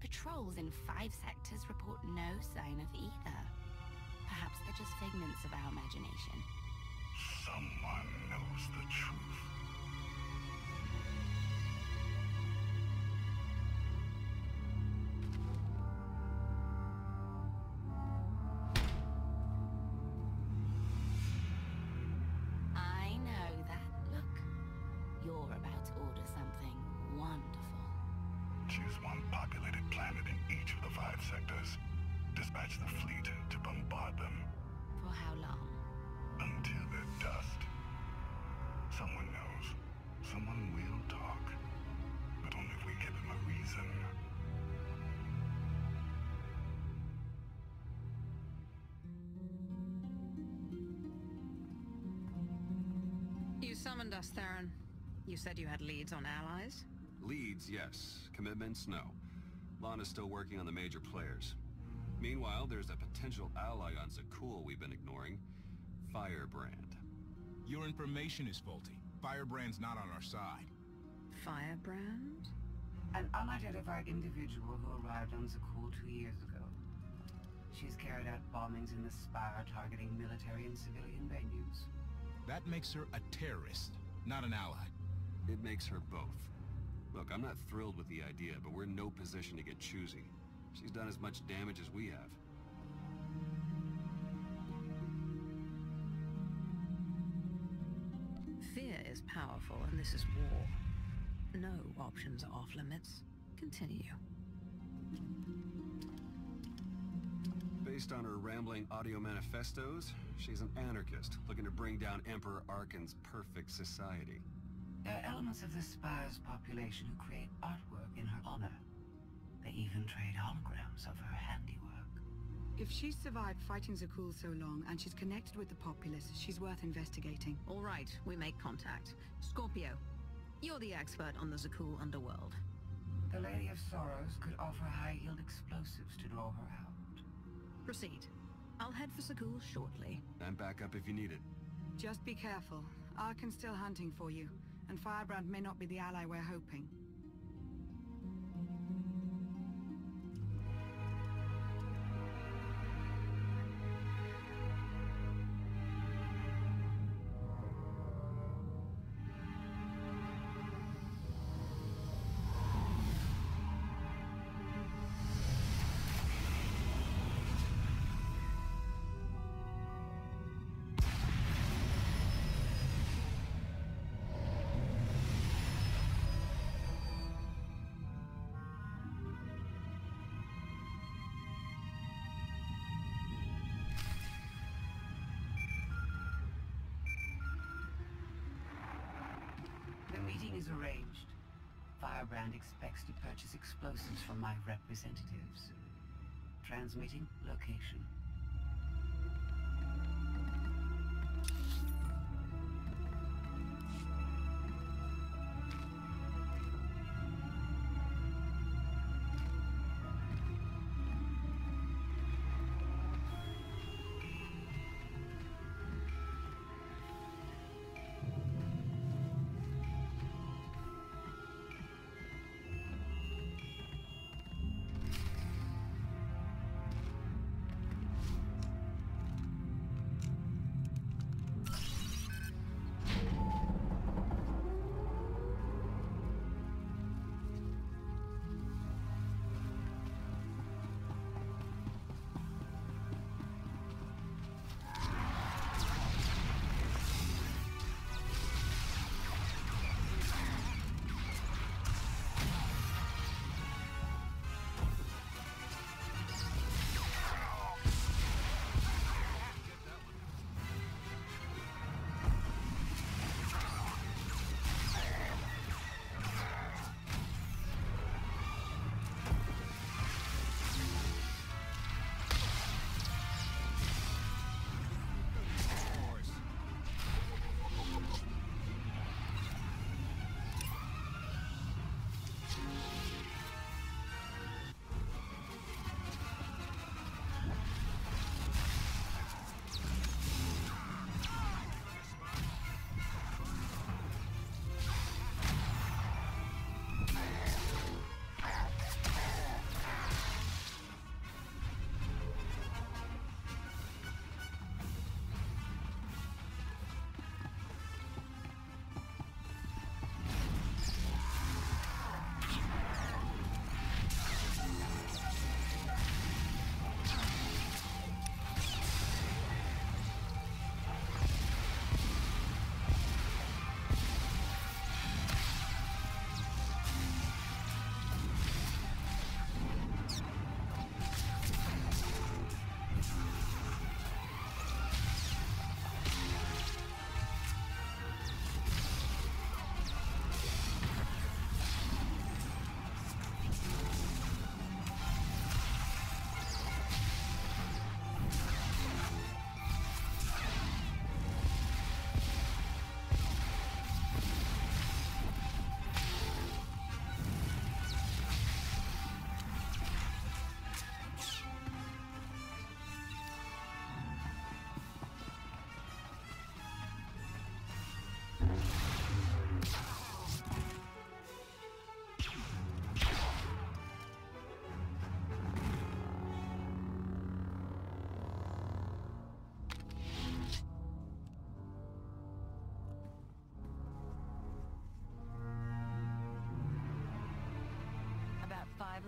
patrols in 5 sectors report no sign of either. Perhaps they're just figments of our imagination. Someone knows the truth. I know that look. You're about to order something wonderful. Choose one populated planet in each of the 5 sectors. Dispatch the fleet to bombard them. For how long? Until they're dust. Someone knows. Someone will talk. But only if we give him a reason. You summoned us, Theron. You said you had leads on allies? Leads, yes. Commitments, no. Lana's still working on the major players. Meanwhile, there's a potential ally on Zakuul we've been ignoring. Firebrand. Your information is faulty. Firebrand's not on our side. Firebrand? An unidentified individual who arrived on Zakuul 2 years ago. She's carried out bombings in the Spire targeting military and civilian venues. That makes her a terrorist, not an ally. It makes her both. Look, I'm not thrilled with the idea, but we're in no position to get choosy. She's done as much damage as we have. Fear is powerful, and this is war. No options are off limits. Continue. Based on her rambling audio manifestos, she's an anarchist looking to bring down Emperor Arcan's perfect society. There are elements of the Spire's population who create artwork in her honor. They even trade holograms of her handiwork. If she's survived fighting Zakuul so long, and she's connected with the populace, she's worth investigating. All right, we make contact. Scorpio, you're the expert on the Zakuul underworld. The Lady of Sorrows could offer high-yield explosives to draw her out. Proceed. I'll head for Zakuul shortly. I'm back up if you need it. Just be careful. Arcan's still hunting for you, and Firebrand may not be the ally we're hoping. Arranged. Firebrand expects to purchase explosives from my representatives. Transmitting location.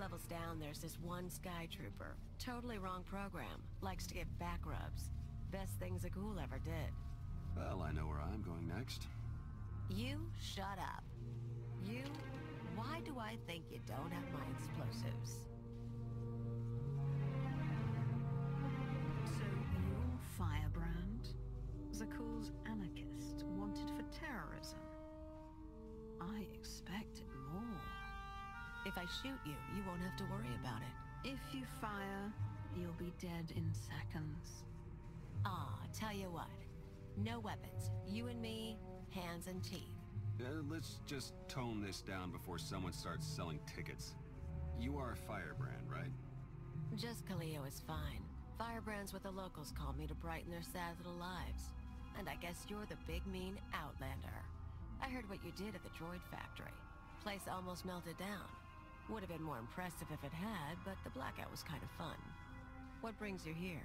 levels down, there's this one Sky Trooper. Totally wrong program. Likes to get back rubs. Best things a ghoul ever did. Well, I know where I'm going next. You shut up. You? Why do I think you don't have my explosives? So you're Firebrand? Zakuul's anarchist, wanted for terrorism. I expected more. If I shoot you, you won't have to worry about it. If you fire, you'll be dead in seconds. Tell you what. No weapons. You and me, hands and teeth. Let's just tone this down before someone starts selling tickets. You are Firebrand, right? Just Kaleo is fine. Firebrand's what the locals call me to brighten their sad little lives. And I guess you're the big mean Outlander. I heard what you did at the droid factory. Place almost melted down. Would have been more impressive if it had, but the blackout was kind of fun. What brings you here?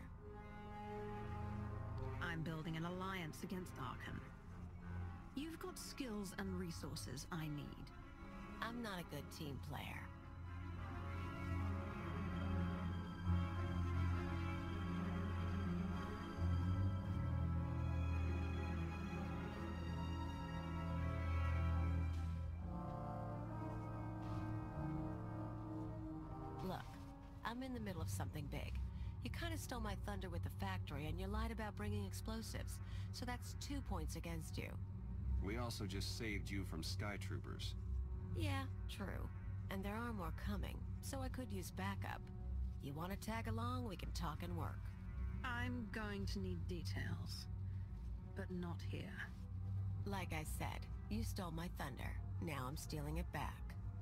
I'm building an alliance against Arkham. You've got skills and resources I need. I'm not a good team player. Look, I'm in the middle of something big. You kind of stole my thunder with the factory, and you lied about bringing explosives. So that's 2 points against you. We also just saved you from Sky Troopers. Yeah, true. And there are more coming, so I could use backup. You want to tag along, we can talk and work. I'm going to need details. But not here. Like I said, you stole my thunder. Now I'm stealing it back.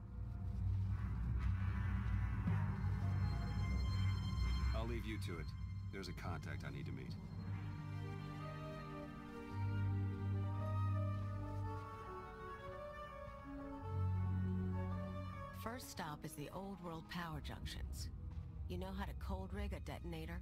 I'll leave you to it. There's a contact I need to meet. First stop is the Old World power junctions. You know how to cold rig a detonator?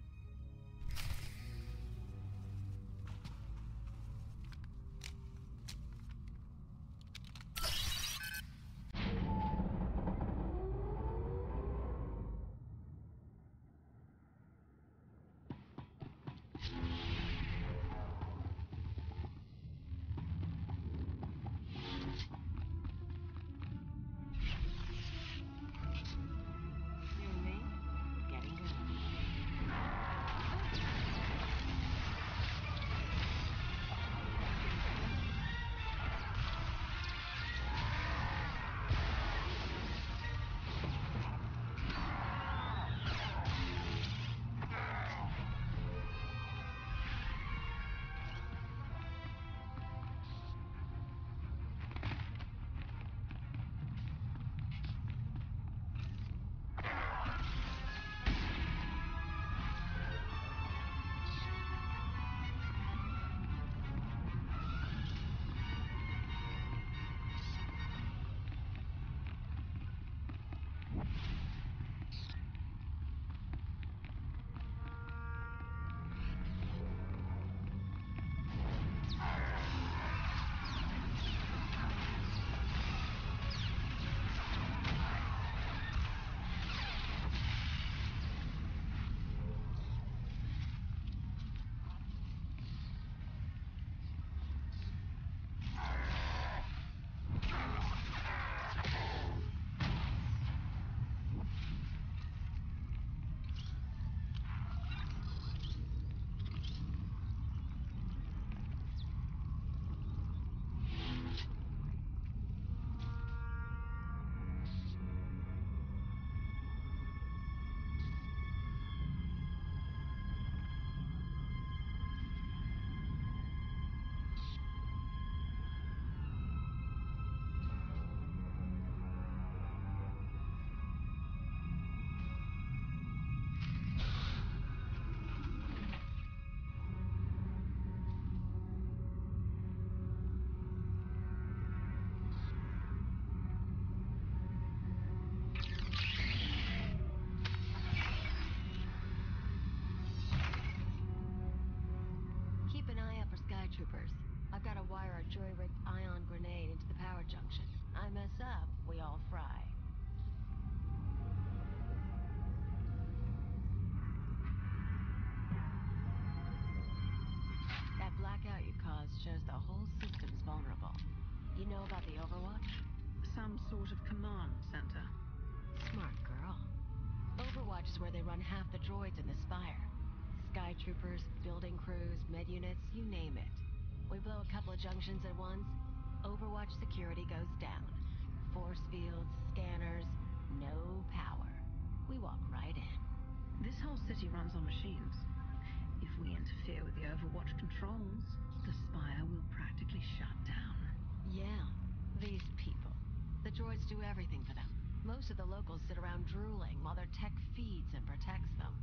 shows the whole system's vulnerable. You know about the Overwatch? Some sort of command center. Smart girl. Overwatch is where they run half the droids in the Spire. Sky troopers, building crews, med units, you name it. We blow a couple of junctions at once, Overwatch security goes down. Force fields, scanners, no power. We walk right in. This whole city runs on machines. If we interfere with the Overwatch controls, the Spire will practically shut down. Yeah, these people. The droids do everything for them. Most of the locals sit around drooling while their tech feeds and protects them.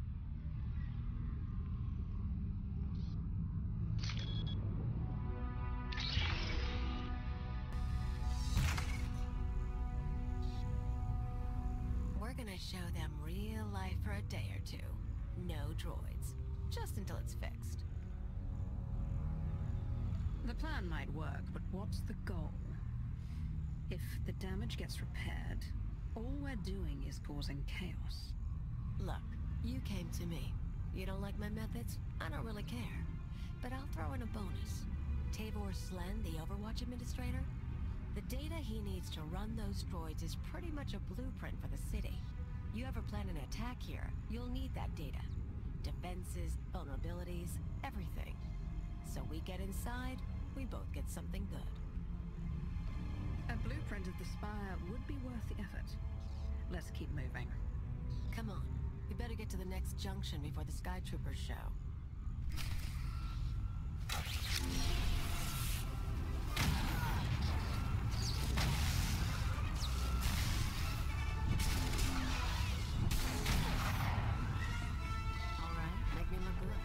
We're gonna show them real life for a day or two. No droids. Just until it's fixed. The plan might work, but what's the goal? If the damage gets repaired, all we're doing is causing chaos. Look, you came to me. You don't like my methods? I don't really care. But I'll throw in a bonus. Tavor Slen, the Overwatch administrator? The data he needs to run those droids is pretty much a blueprint for the city. You ever plan an attack here, you'll need that data. Defenses, vulnerabilities, everything. So we get inside, we both get something good. A blueprint of the Spire would be worth the effort. Let's keep moving. Come on, we better get to the next junction before the Sky Troopers show. All right, make me look good.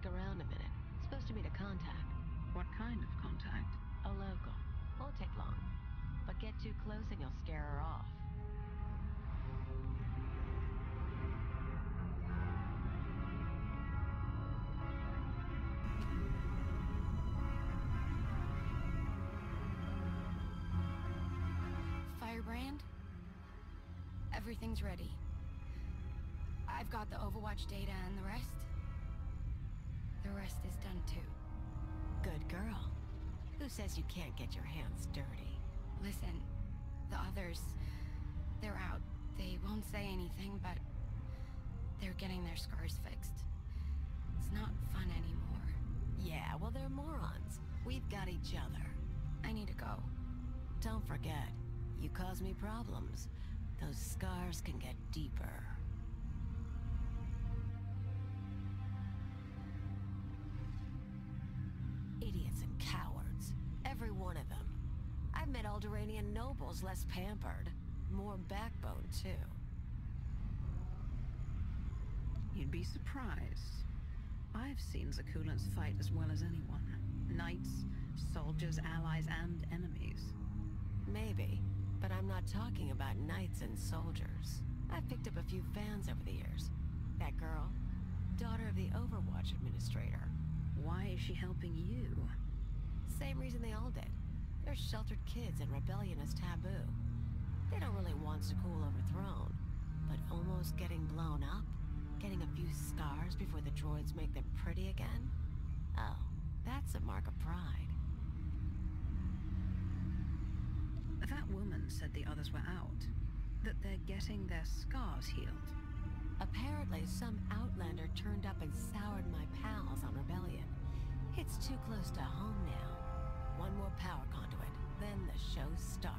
stick around a minute. Supposed to meet a contact. What kind of contact? A local. Won't take long. But get too close and you'll scare her off. Firebrand? Everything's ready. I've got the Overwatch data and the rest. The rest is done too. Good girl. Who says you can't get your hands dirty? Listen, the others, they're out. They won't say anything, but they're getting their scars fixed. It's not fun anymore. Yeah, well, they're morons. We've got each other. I need to go. Don't forget, you cause me problems. Those scars can get deeper. Idiots and cowards. Every one of them. I've met Alderaanian nobles less pampered. More backbone, too. You'd be surprised. I've seen Zakulans fight as well as anyone. Knights, soldiers, allies, and enemies. Maybe, but I'm not talking about knights and soldiers. I've picked up a few fans over the years. That girl, daughter of the Overwatch administrator. Why is she helping you? Same reason they all did. They're sheltered kids and rebellion is taboo. They don't really want Zakul overthrown, but almost getting blown up, getting a few scars before the droids make them pretty again? Oh, that's a mark of pride. That woman said the others were out. That they're getting their scars healed. Apparently, some outlander turned up and soured my pals on rebellion. It's too close to home now. One more power conduit, then the show starts.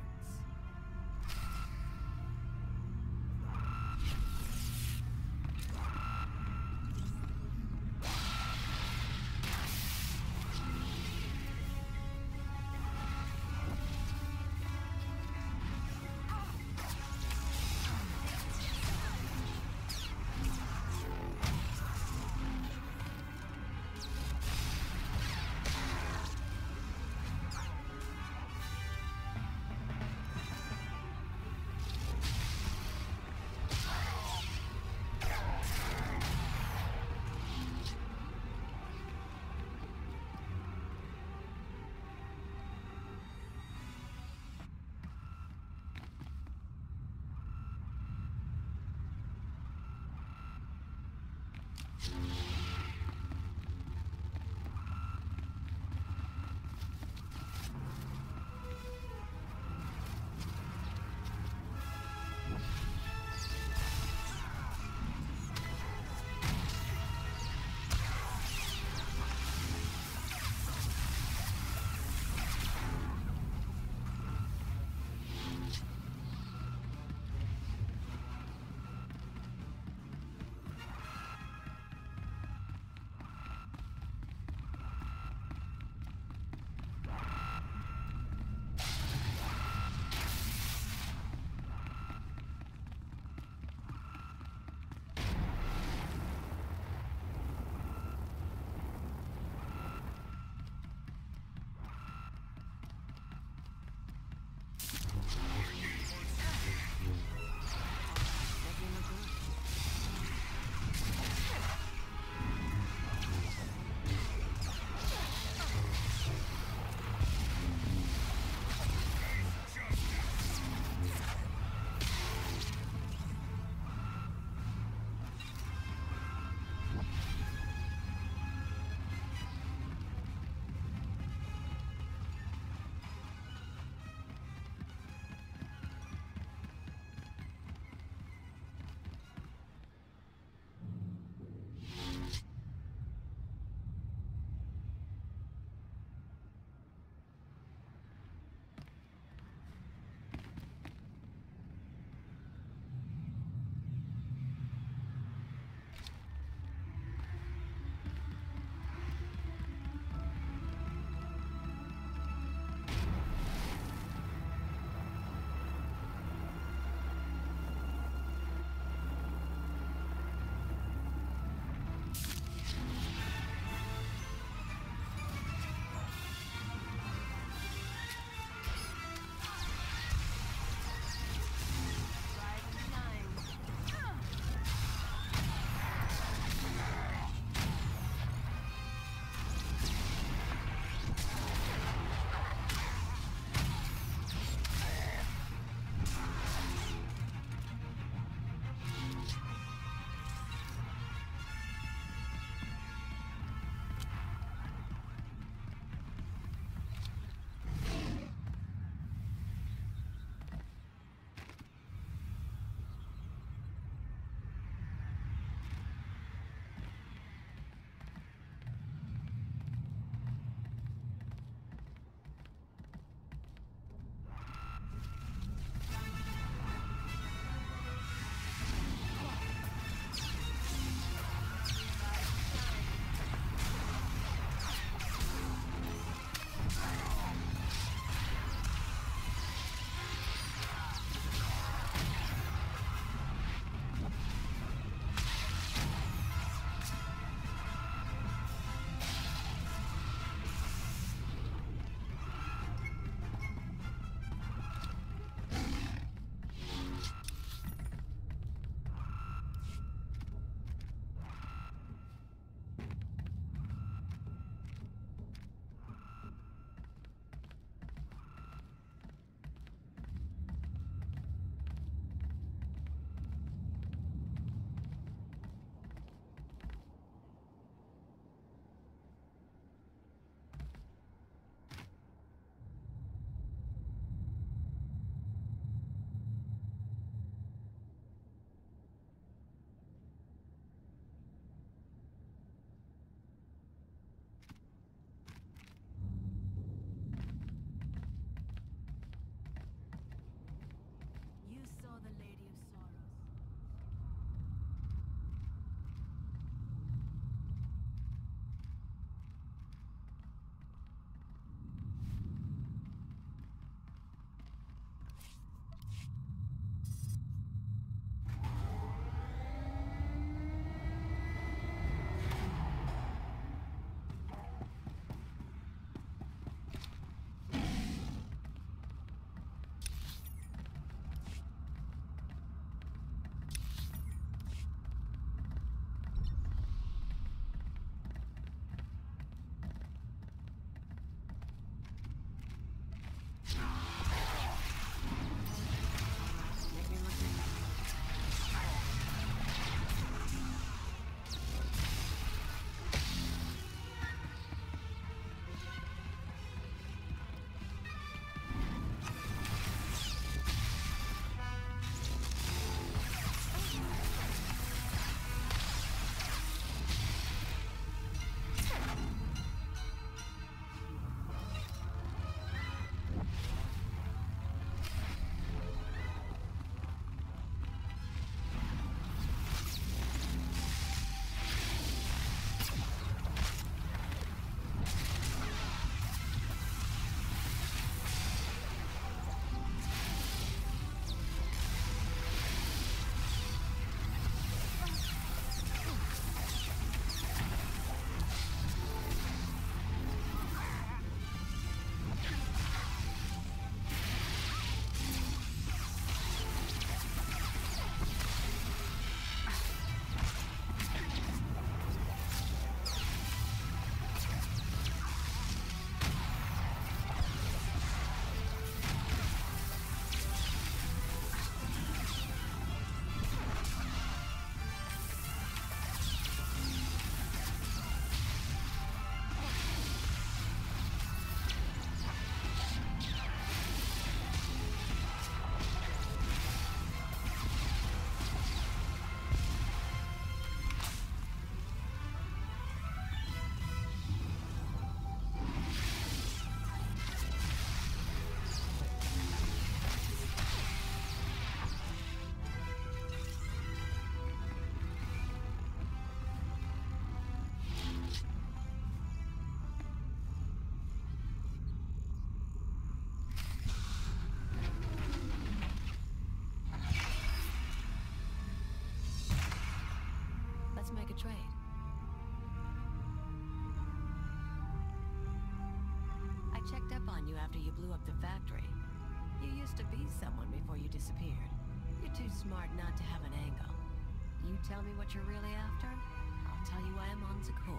make a trade. I checked up on you after you blew up the factory. You used to be someone before you disappeared. You're too smart not to have an angle. You tell me what you're really after, I'll tell you I am on Zakul.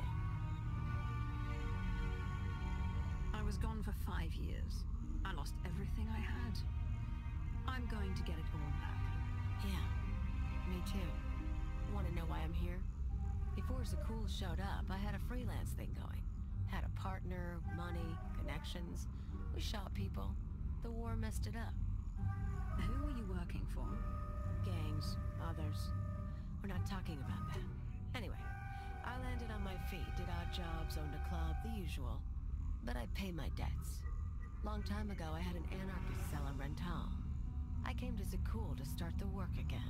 I was gone for 5 years. I lost everything I had. I'm going to get it all back. Yeah, me too. Want to know why I'm here? Before Zakul showed up, I had a freelance thing going. Had a partner, money, connections. We shot people. The war messed it up. Who were you working for? Gangs, others. We're not talking about that. Anyway, I landed on my feet, did odd jobs, owned a club, the usual. But I pay my debts. Long time ago, I had an anarchist cell in Rental. I came to Zakul to start the work again.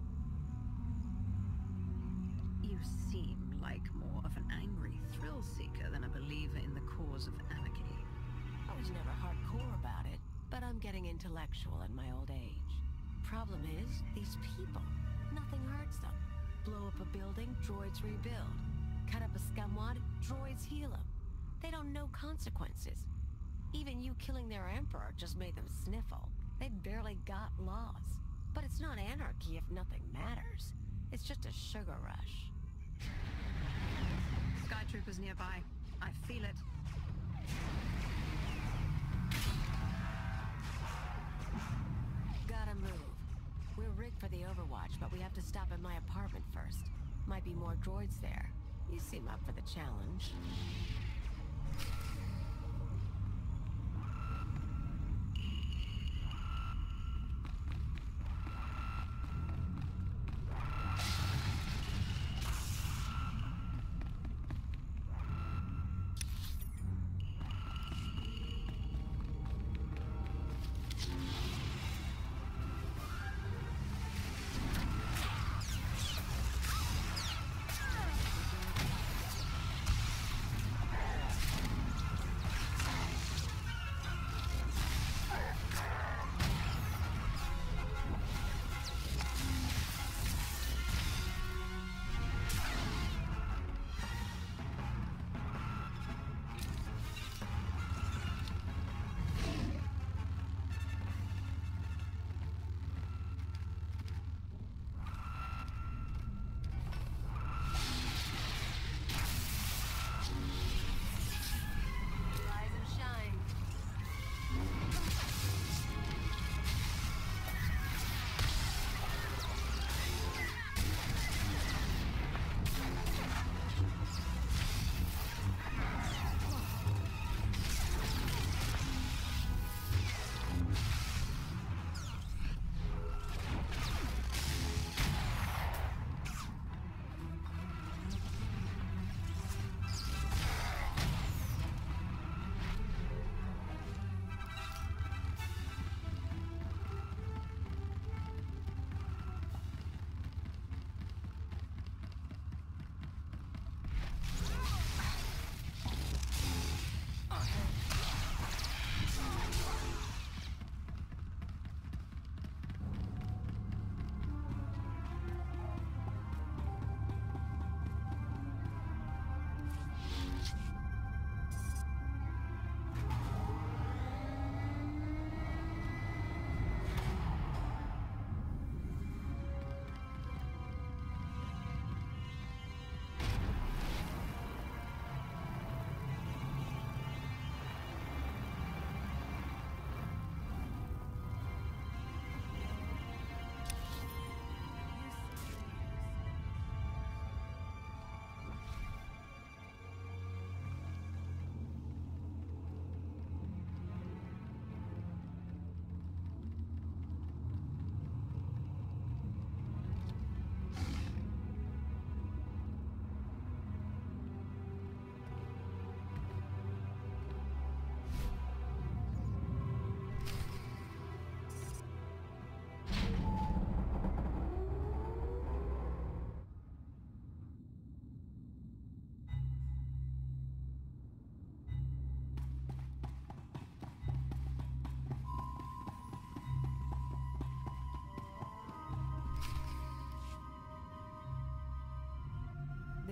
You seem like more of an angry thrill-seeker than a believer in the cause of anarchy. I was never hardcore about it, but I'm getting intellectual in my old age. Problem is, these people, nothing hurts them. Blow up a building, droids rebuild. Cut up a scumwad, droids heal them. They don't know consequences. Even you killing their emperor just made them sniffle. They barely got laws. But it's not anarchy if nothing matters. It's just a sugar rush. Sky troopers nearby. I feel it. Gotta move. We're rigged for the Overwatch, but we have to stop at my apartment first. Might be more droids there. You seem up for the challenge.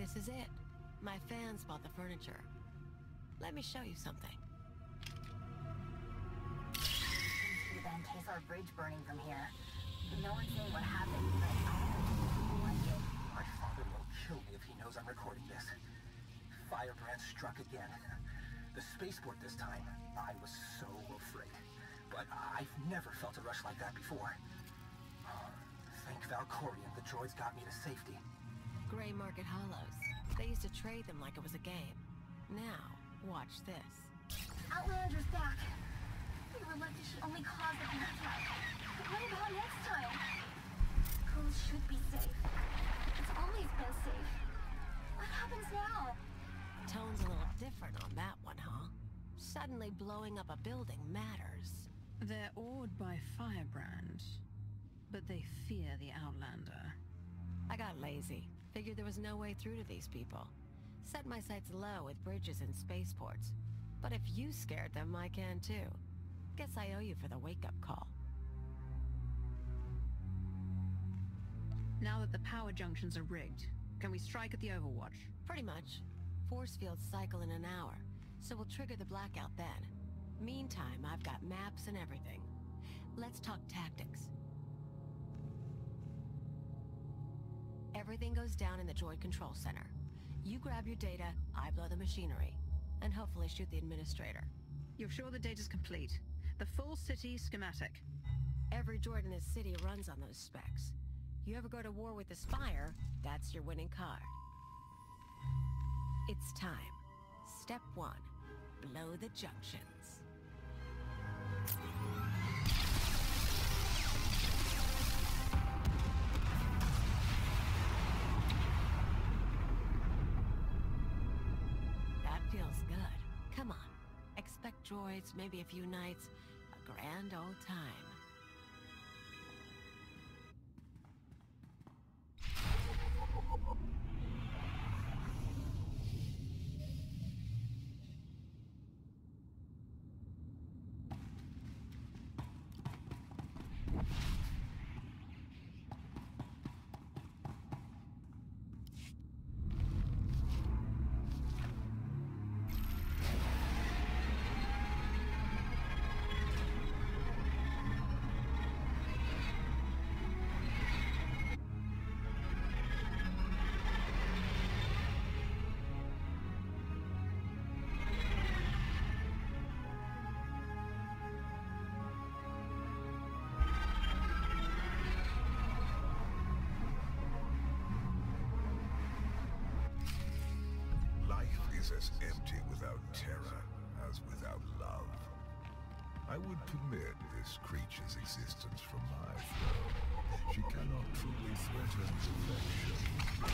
This is it. My fans bought the furniture. Let me show you something. The vent takes our bridge burning from here. No one's saying what happened, but I don't like it. My father will kill me if he knows I'm recording this. Firebrand struck again. The spaceport this time. I was so afraid. But I've never felt a rush like that before. Thank Valkorion, the droids got me to safety. Gray Market Hollows. They used to trade them like it was a game. Now, watch this. Outlander's back. We were lucky she only caused the attack. But what about next time? Schools should be safe. It's always been safe. What happens now? Tone's a little different on that one, huh? Suddenly blowing up a building matters. They're awed by Firebrand, but they fear the Outlander. I got lazy. Figured there was no way through to these people. Set my sights low with bridges and spaceports. But if you scared them, I can too. Guess I owe you for the wake-up call. Now that the power junctions are rigged, can we strike at the Overwatch? Pretty much. Force fields cycle in an hour, so we'll trigger the blackout then. Meantime, I've got maps and everything. Let's talk tactics. Everything goes down in the droid control center. You grab your data, I blow the machinery, and hopefully shoot the administrator. You're sure the data's complete? The full city schematic? Every droid in this city runs on those specs. You ever go to war with the Spire, that's your winning card. It's time. Step 1. Blow the junctions. That feels good. Come on. Expect droids, maybe a few nights, a grand old time. As empty without terror as without love. I would permit this creature's existence from my throne. She cannot truly threaten perfection.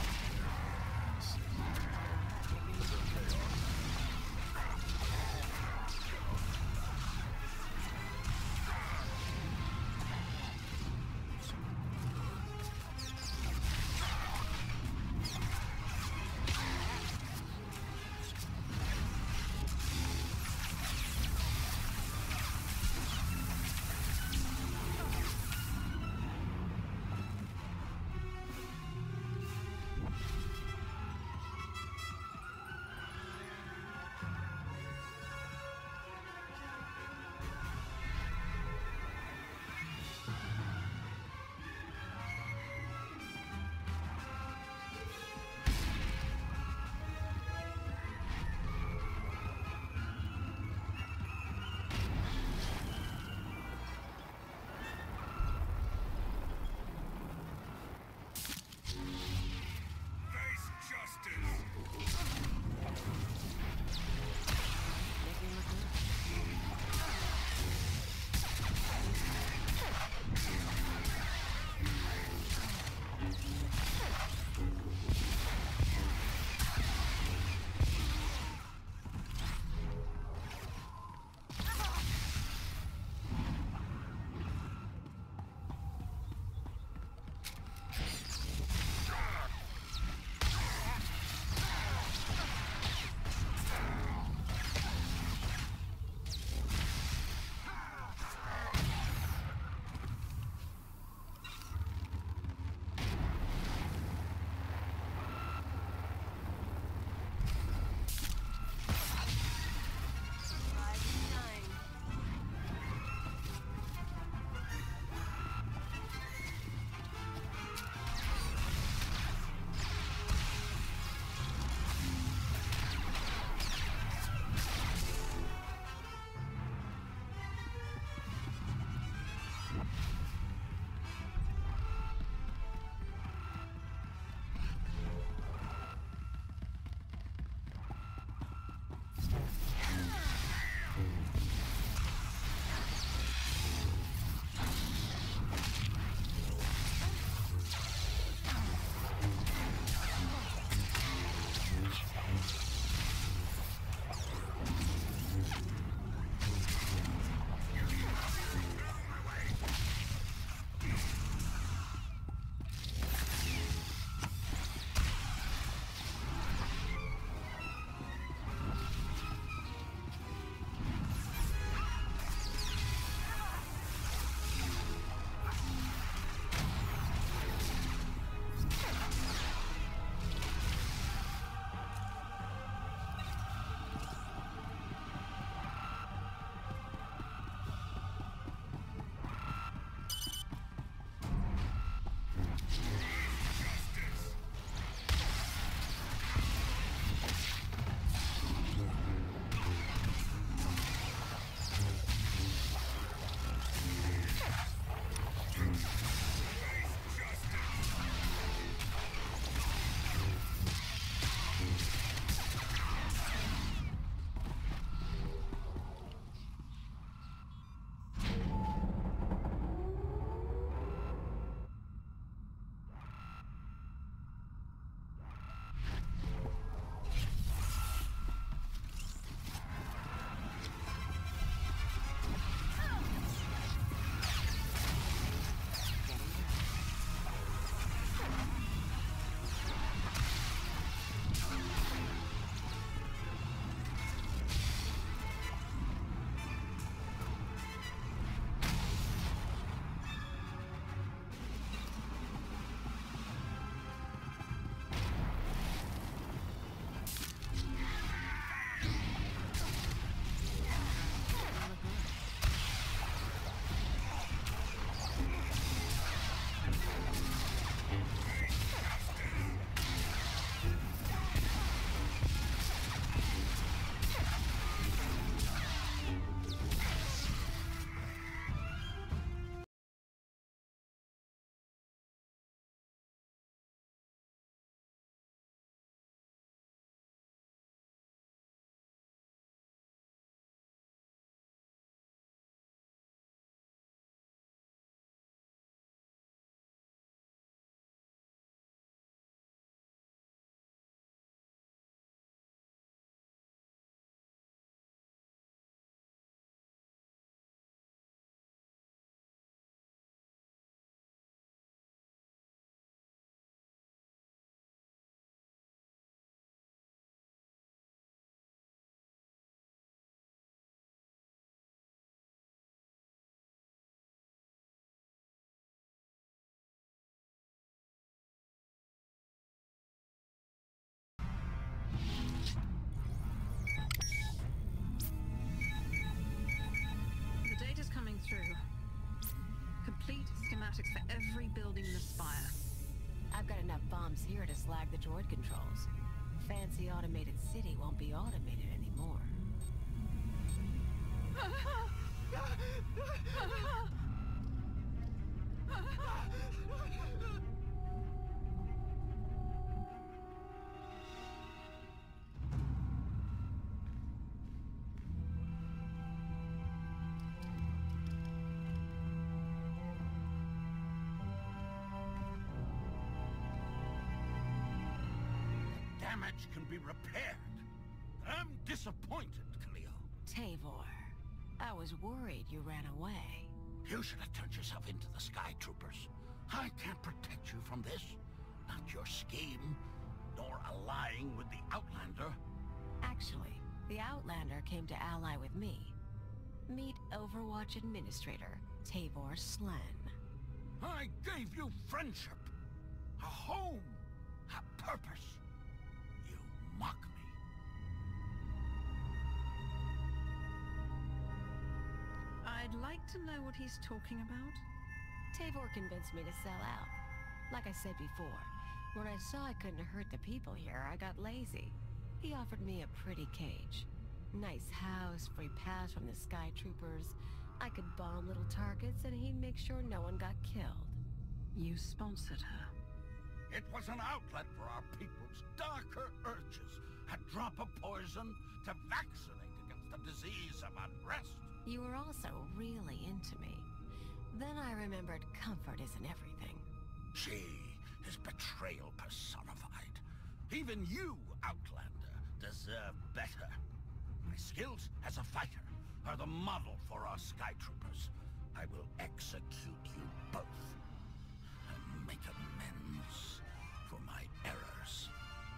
bombs here to slag the droid controls. Fancy automated city won't be automated anymore. Damage can be repaired. I'm disappointed, Cleo. Tavor, I was worried you ran away. You should have turned yourself into the Sky Troopers. I can't protect you from this. Not your scheme, nor allying with the Outlander. Actually, the Outlander came to ally with me. Meet Overwatch Administrator, Tavor Slan. I gave you friendship, a home, a purpose. You mock me. I'd like to know what he's talking about. Tavor convinced me to sell out. Like I said before, when I saw I couldn't hurt the people here, I got lazy. He offered me a pretty cage. Nice house, free pass from the Sky Troopers. I could bomb little targets and he'd make sure no one got killed. You sponsored her. It was an outlet for our people's darker urges. A drop of poison to vaccinate against the disease of unrest. You were also really into me. Then I remembered comfort isn't everything. She is betrayal personified. Even you, Outlander, deserve better. My skills as a fighter are the model for our Sky Troopers. I will execute you both and make amends for my errors.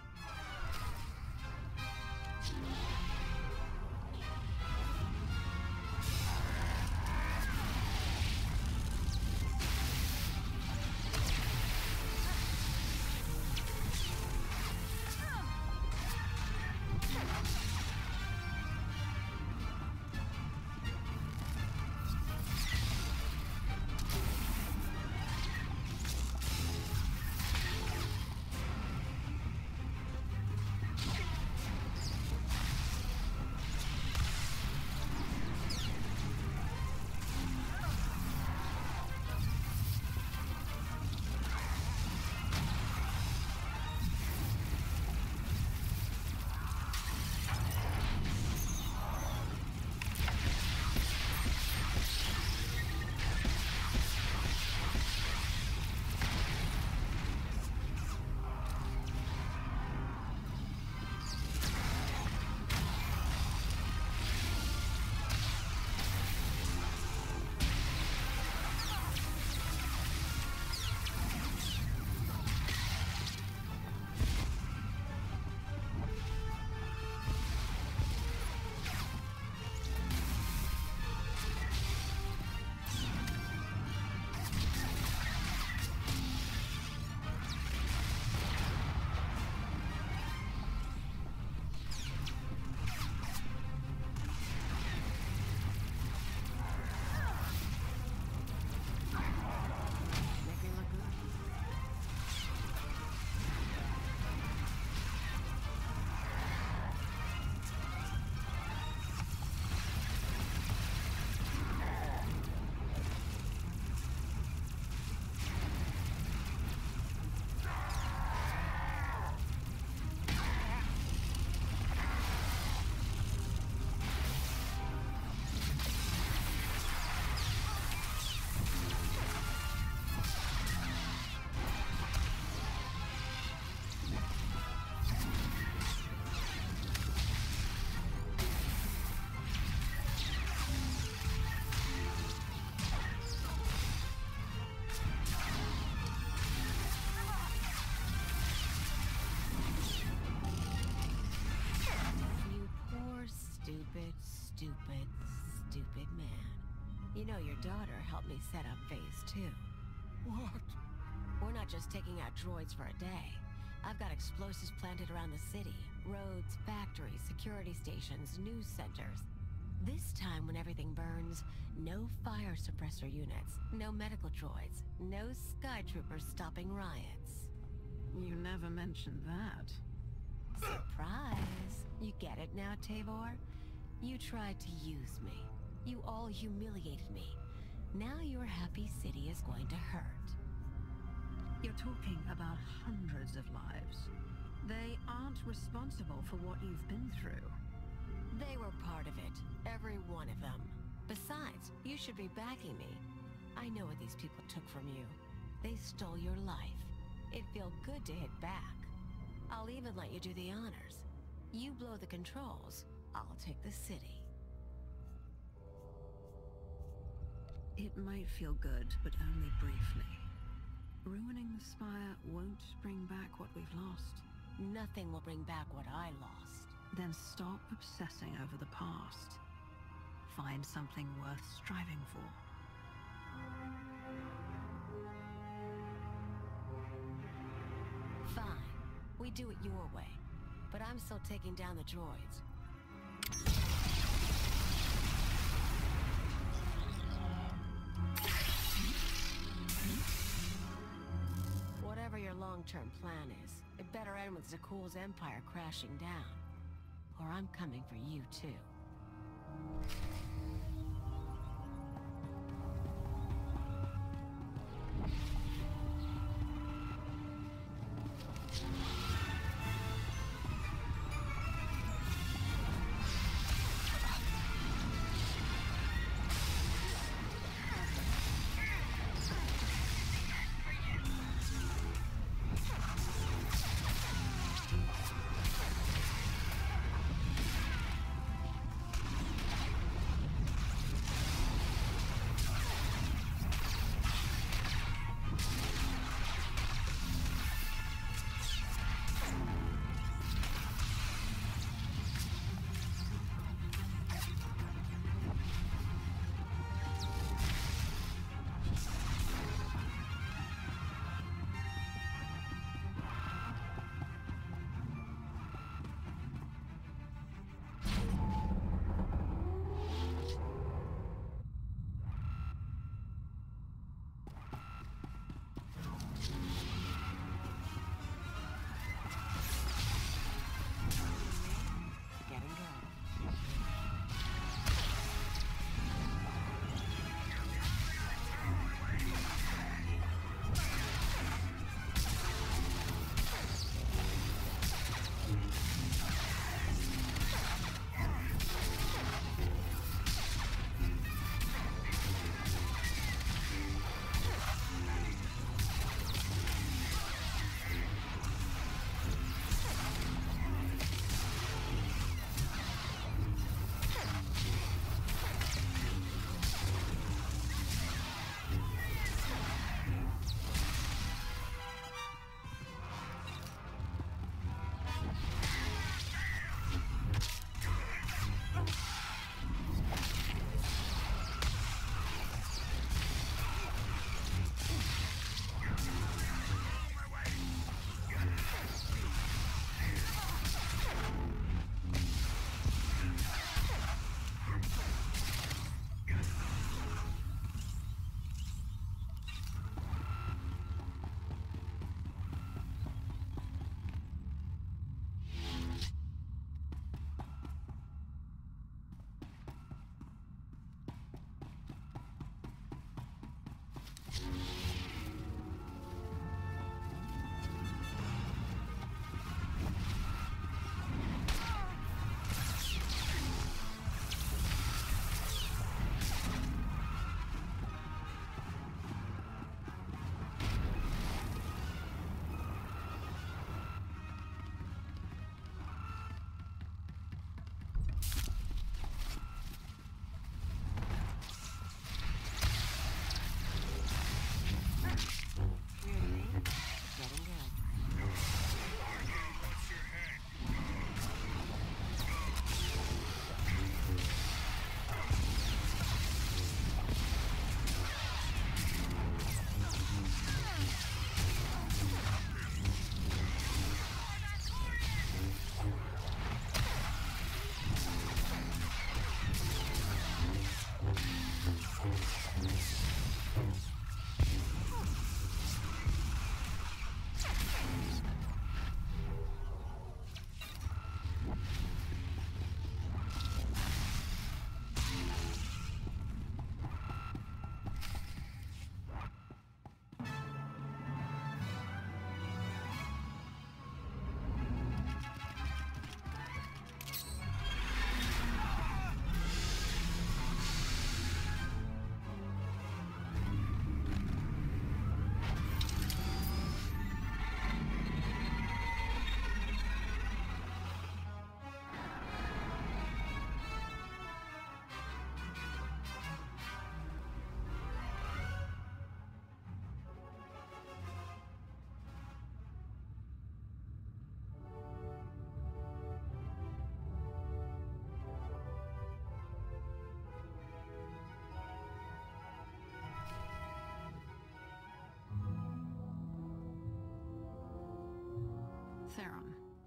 Stupid man. You know your daughter helped me set up Phase 2. What? We're not just taking out droids for a day. I've got explosives planted around the city. Roads, factories, security stations, news centers. This time when everything burns, no fire suppressor units, no medical droids, no Sky Troopers stopping riots. You never mentioned that. Surprise! You get it now, Tavor? You tried to use me. You all humiliated me. Now your happy city is going to hurt. You're talking about hundreds of lives. They aren't responsible for what you've been through. They were part of it. Every one of them. Besides, you should be backing me. I know what these people took from you. They stole your life. It'd feel good to hit back. I'll even let you do the honors. You blow the controls, I'll take the city. It might feel good, but only briefly. Ruining the Spire won't bring back what we've lost. Nothing will bring back what I lost. Then stop obsessing over the past. Find something worth striving for. Fine. We do it your way. But I'm still taking down the droids. Whatever your long-term plan is, it better end with Zakuul's empire crashing down. Or I'm coming for you too.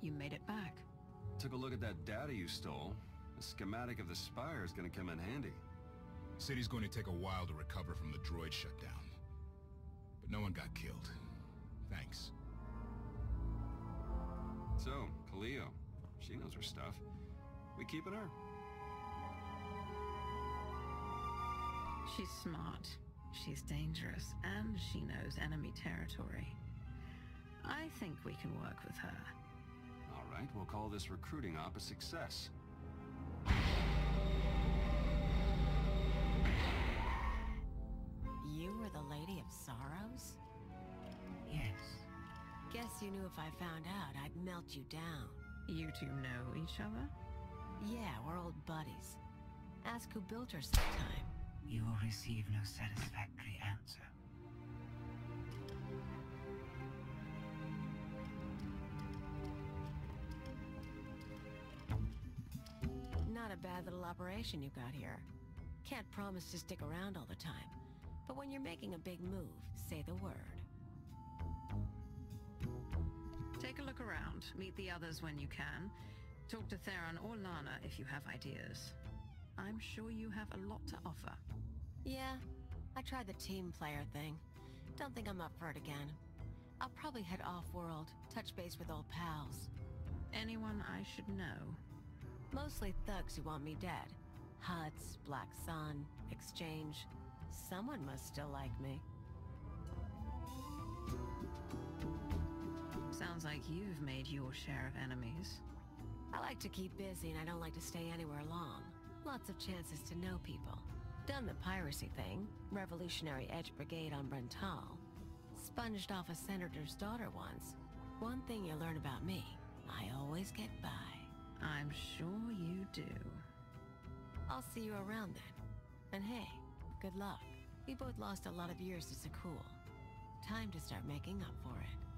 You made it back. Took a look at that data you stole. The schematic of the Spire is gonna come in handy. City's going to take a while to recover from the droid shutdown. But no one got killed. Thanks. So, Kaleo. She knows her stuff. We keeping her? She's smart. She's dangerous. And she knows enemy territory. I think we can work with her. All right, we'll call this recruiting op a success. You were the Lady of Sorrows? Yes. Guess you knew if I found out, I'd melt you down. You two know each other? Yeah, we're old buddies. Ask who built her sometime. You will receive no satisfactory answer. Not a bad little operation you got here. Can't promise to stick around all the time, but when you're making a big move, say the word. Take a look around, meet the others when you can. Talk to Theron or Lana if you have ideas. I'm sure you have a lot to offer. Yeah, I tried the team player thing. Don't think I'm up for it again. I'll probably head off-world, touch base with old pals. Anyone I should know? Mostly thugs who want me dead. Huts, Black Sun, Exchange. Someone must still like me. Sounds like you've made your share of enemies. I like to keep busy and I don't like to stay anywhere long. Lots of chances to know people. Done the piracy thing, Revolutionary Edge Brigade on Brental. Sponged off a senator's daughter once. One thing you learn about me, I always get by. I'm sure you do. I'll see you around then. And hey, good luck. We both lost a lot of years to Zakul. Time to start making up for it.